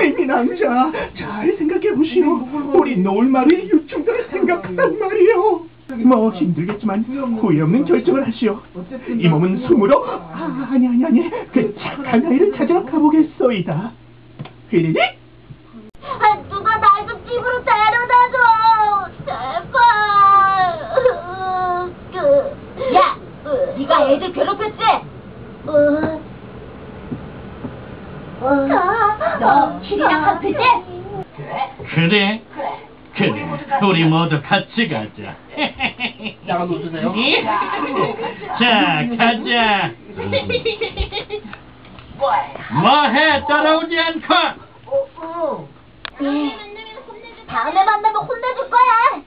리미 남자, 잘 생각해보시오. 우리 노을마루의 유충들을 생각한단 말이오. 뭐 힘들겠지만 후회 없는 결정을 하시오. 이 몸은 숨으로 아니 그 착한 아이를 찾으러 가보겠소이다. 휘리릭? 누가 날 좀 집으로 데려다줘. 제발. 야, 네가 애들 괴롭혔지? 너 길이랑 같을 때? 그래? 우리 모두 같이 가자. 나가 놓으세요. 자, 가자. 뭐해? 따라오지 않고. 다음에 만나면 혼내줄 거야.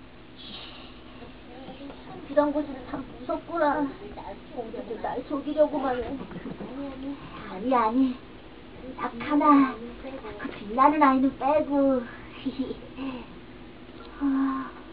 그런 곳은 참 무섭구나. 모두들 날 속이려고만 해. 아니. 딱 하나. 그 빛나는 아이는 빼고.